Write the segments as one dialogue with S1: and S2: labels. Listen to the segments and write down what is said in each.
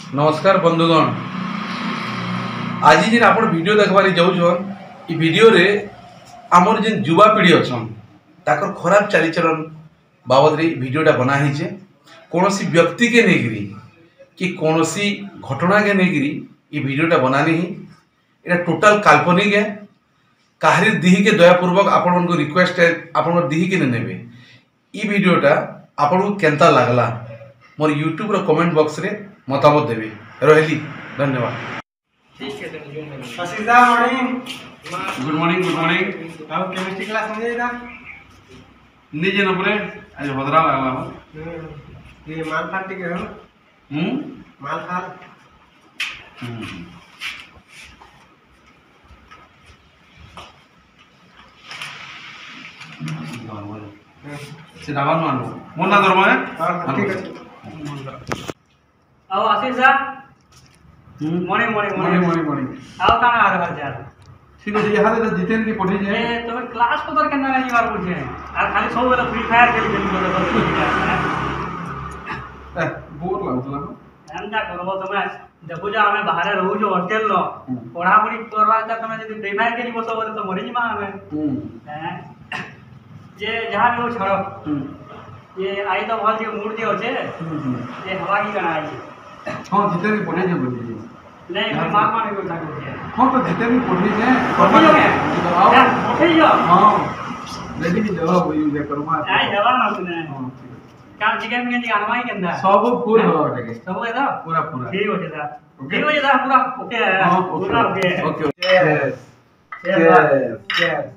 S1: नमस्कार बंधुगण। आज जिन आप वीडियो देखबार जाऊन ई वीडियो रे आमर जिन युवा पीढ़ी अच्छन ताकर खराब चालीचलन बाबद रे वीडियोटा बनाहीचे। कौन व्यक्ति के नेगिरी कि कौन घटना के नेगिरी ये वीडियोटा बनानी ही ये टोटाल काल्पनिक है। काहरी दिही के दयापूर्वक आपण को रिक्वेस्ट है आपण दिही के नेबे ई वीडियोटा आपण को केंता लागला मोर यूट्यूब रो कमेंट बॉक्स रे मतामत देवे। रहली धन्यवाद।
S2: आशीष दा morning.
S1: Good morning good morning.
S2: आओ केमिस्ट्री क्लास में जाइदा
S1: निजे नंबरे आज भद्रा लागला हो
S2: ये माल फाटी के हो माल फाल
S1: से दाबान मानो मोन ना दरमा है।
S2: हां ठीक है।
S3: आओ आशीष दा morning morning
S1: morning morning morning.
S3: आओ काना आ रहा है
S1: ठीक है यहाँ से जितेन की पढ़ी
S3: ए
S1: जाए
S3: तो क्लास को तर केना नहीं बार पूछे और खाली सब बेला फ्री फायर खेली खेली
S1: बोर लागला
S3: एंदा करबो तमे देखो जा हमें बाहर रहू जो हॉस्टल नो पढ़ा पढ़ी करवा त तमे यदि फ्री फायर खेली बसो बोले तो मरि जिमा हमें हैं जे जहां भी हो छड़ो ये आई तो बहुत ये मूड जे होचे ये हवा की कना आई
S1: हां जितेन की पढ़ी जाए बोली
S3: नहीं कोई मार मारने को जाके होचे
S1: हां तो जितेन की पढ़ी जाए
S3: पढ़ी जाए
S1: आओ
S3: उठे जो
S1: हां रेडी की जवाब हुई ये करमा
S3: आई जवाब ना सुने
S1: हां
S3: काम चिकन में नहीं आनवाई के अंदर
S1: सब फुल हो बेटे
S3: सब है ना
S1: पूरा पूरा
S3: ठीक हो जाता ठीक हो जाता पूरा ओके है पूरा okay
S1: okay
S2: yes yes yes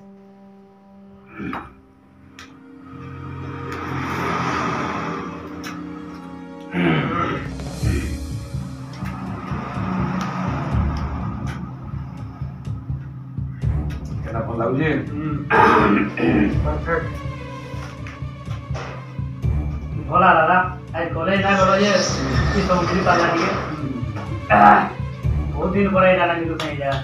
S1: केना को लागजे
S2: परफेक्ट
S3: भोला दादा आज कॉलेज ना गलो ये की समुद्री पाला दिए बहुत दिन पर जाना कि तो नहीं जा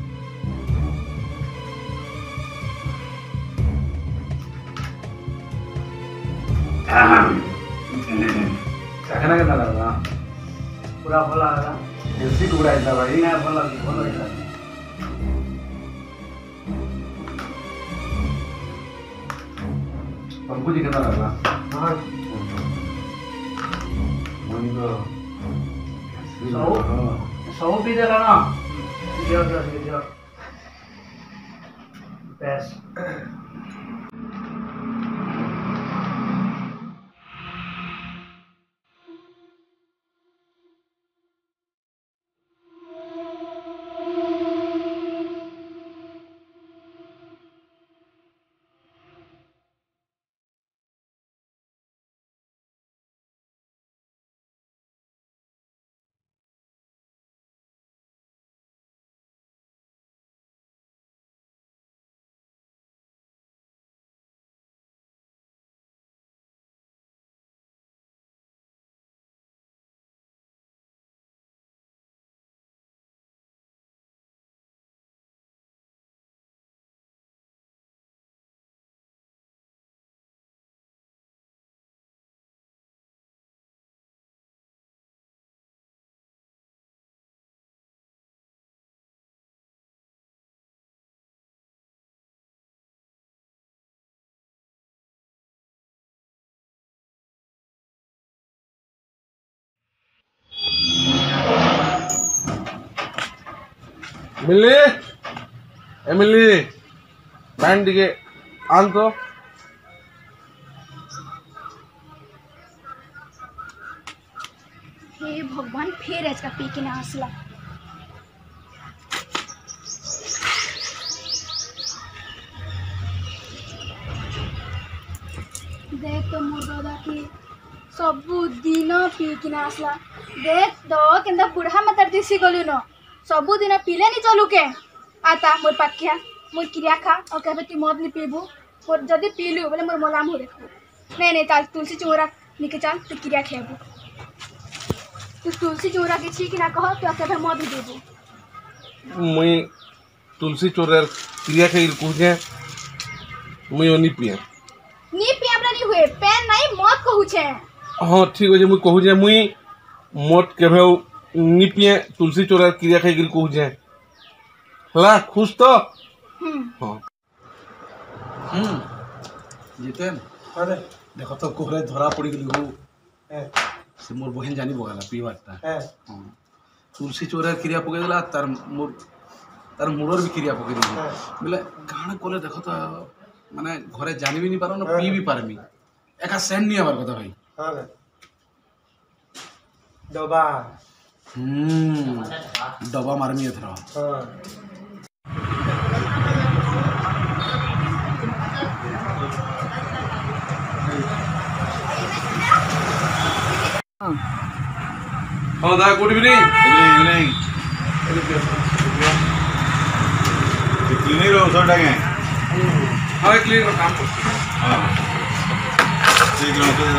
S1: कहना केना लागला
S3: पूरा भोला दादा
S1: एसी टूरा है भाई
S3: ना भोला भोला
S1: हमको जी केना लागला
S2: हां
S1: मनी तो
S3: सौ पी देला ना जो बस
S1: मिली एमिली पैंट के आन तो
S4: हे भगवान फिर इसका पी के ना हंसला। देख तो मोर दादा की सबु दिन पी के ना हंसला। देख तो केंदा बुढ़ा मत दिसी गलु न सबु दिन पीले नहीं चलू के आता मोर पाखिया मोर क्रिया खा और कहबे तू मद नहीं पीबू और जदी पीलू बोले मोर मोलाम हो देखो नहीं नहीं ताल तुलसी चोरा निके चल तू क्रिया खेबू तू तुलसी चोरा के छी कि ना कह तो कहबे मद देबू
S5: मुई तुलसी चोरेर क्रिया के कुजे मुई ओनी पिए
S4: नी पियाबरा नी हुए पेन नहीं मत कहू छे।
S5: हां ठीक हो जे मुई कहू जे मुई मोट केभे नी पिए तुलसी चोरा क्रिया खाई कहुचे हला खुश तो हाँ
S1: जितेन
S2: अरे
S1: देख तो कोहरे धरा पड़ी गली हो
S2: है
S1: से मोर बहन जानी बगाला पीवारटा
S2: है
S1: तुलसी चोरा क्रिया पके देला तार मुड़र भी क्रिया पके देला बोले काण कोले देख तो माने घरे जानी भी नहीं पारो ना पी भी पारमी एका सेंड नहीं आवार कथा भाई
S2: हाँ रे डबा
S1: डबा मारमी एथरा
S2: हाँ
S5: हाँ दा गुड इवनिंग
S6: क्लिनिक रो सर डागे
S5: हाँ क्लियर काम करते
S6: हां ठीक है तो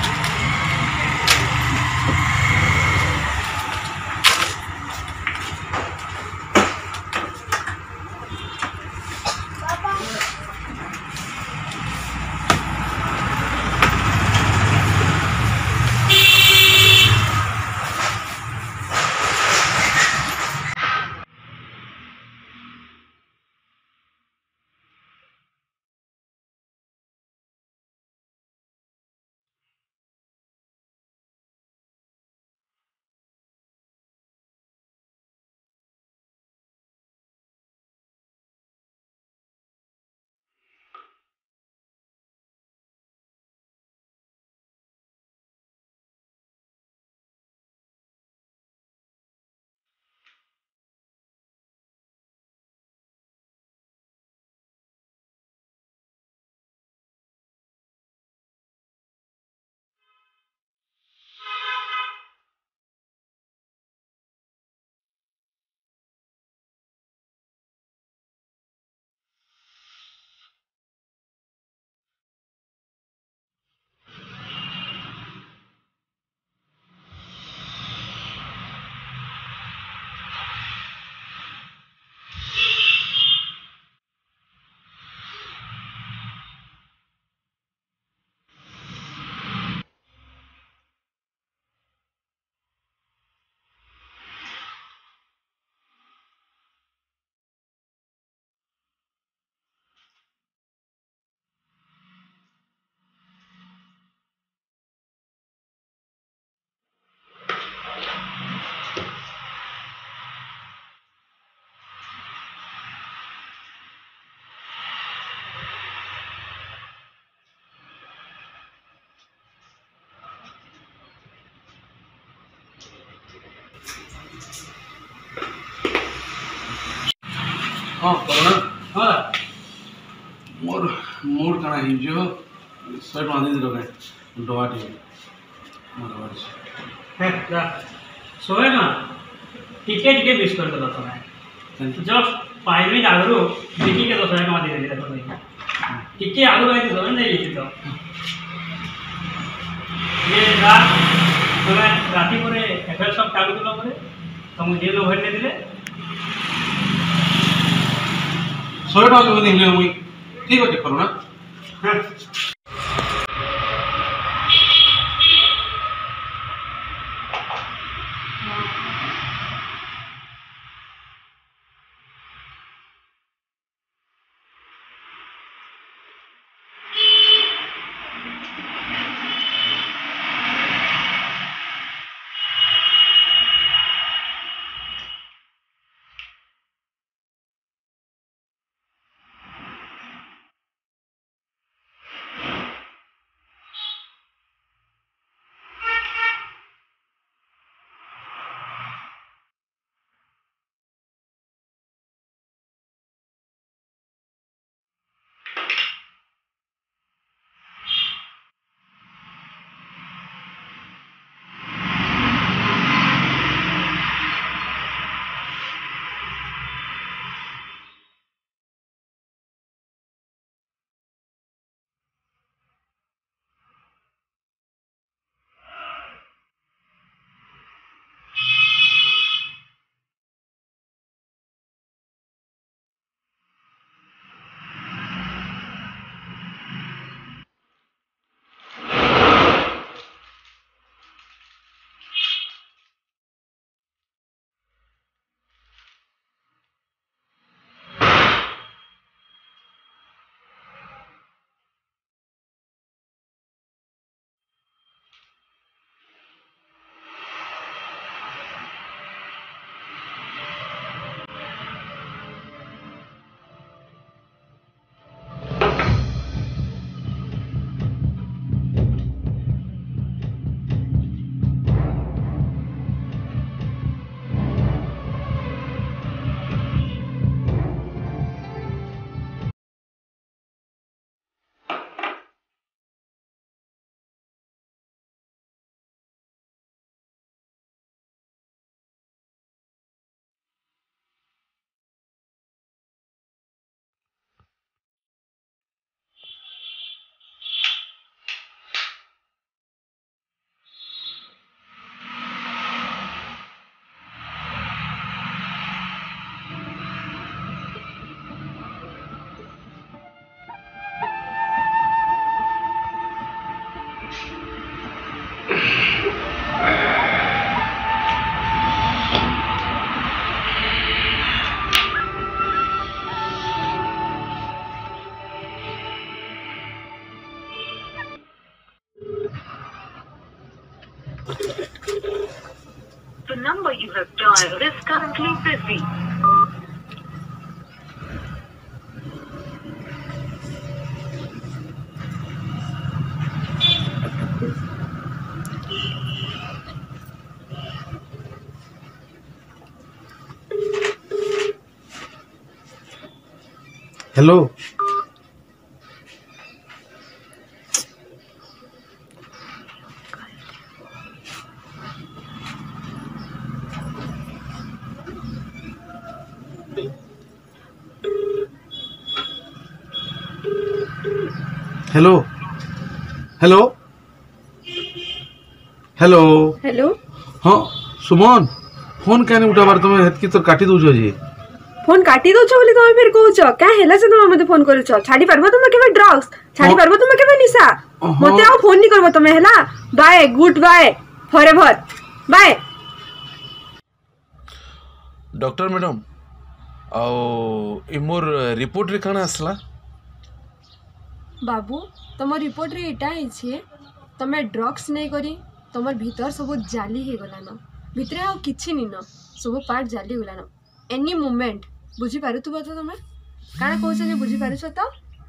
S1: हाँ करोना
S3: हाँ
S1: मोर मूड काना ही जो 100 टका दे दे डबा टी मोर बात
S3: सोए ना टिके टिके मिस कर देला तुम्हें जस्ट 5 मिनट आगु देखी के 100 टका दे देला तुम्हें टिके आगु आई तो नहीं लेती तो ये रात तुम्हें राती परे एफएल सब चालू कला परे तुम जे लो भरने दिले
S1: 100 टका जो नहीं ले मुई ठीक है करोना
S7: number you have dialed is currently busy.
S1: Hello hello hello hello
S8: hello
S1: हाँ सुमन फोन क्या उठाबार तुम हेतकी तो काटी दौच जे
S8: फोन काटी दौच बोली तुम फिर कहूच क्या हैला से तुम मते फोन करूछ छाडी परबो तुम केबे ड्रग्स छाडी परबो तुम केबे निशा मते आ फोन नहीं करबो तुम हैला bye good bye forever bye
S5: doctor madam आ मोर रिपोर्ट रे काना आसला
S8: बाबू तुम रिपोर्ट रे एटा हिछे तमे ड्रग्स नहीं करी तुमर भीतर सब जाली हे गलान भितरे आ किछि नि न सब पार्ट जाली गलान एनी मोमेंट बुझी पारुथबो तो तुमे काना कहछ जे बुझी पारुछ तो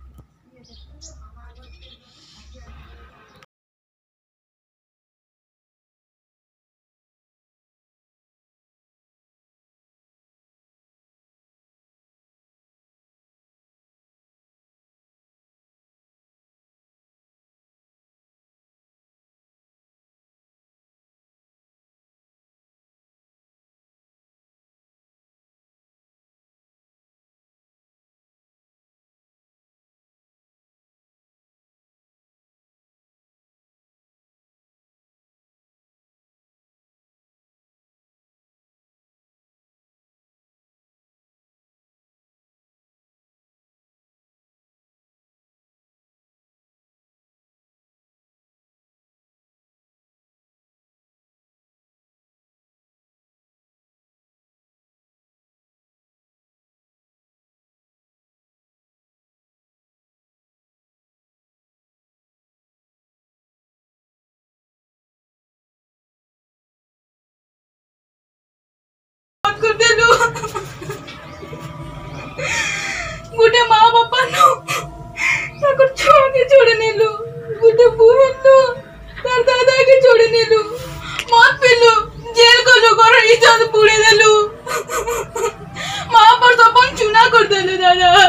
S4: गुटे माँ बापा नो ताकर छोड़ के छोड़े नेलु गुटे बहन नो तार दादा के छोड़े नेलु मत पिलु जेल को लो कर इज्जत पुड़े देलु माँ पर सपन चुना कर देलु दादा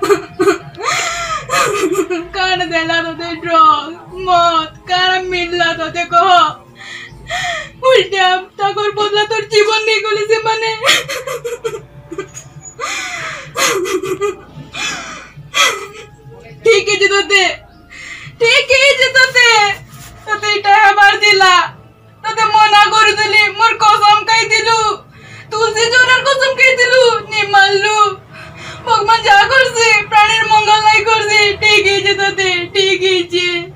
S4: कान देला तो दे ड्रग मत कान मिलला तो दे कह उल्टा ताकर बदला तोर जीवन नहीं गले से माने ठीक है जी तोते तोते इटा हमार दिला तोते मना कर दिली मोर कसम कहि दिलु तुलसी जोरर कसम कहि दिलु नि मानलु भगवान जा करसे प्राणीर मंगल नहीं करसे ठीक है जी तोते ठीक है जी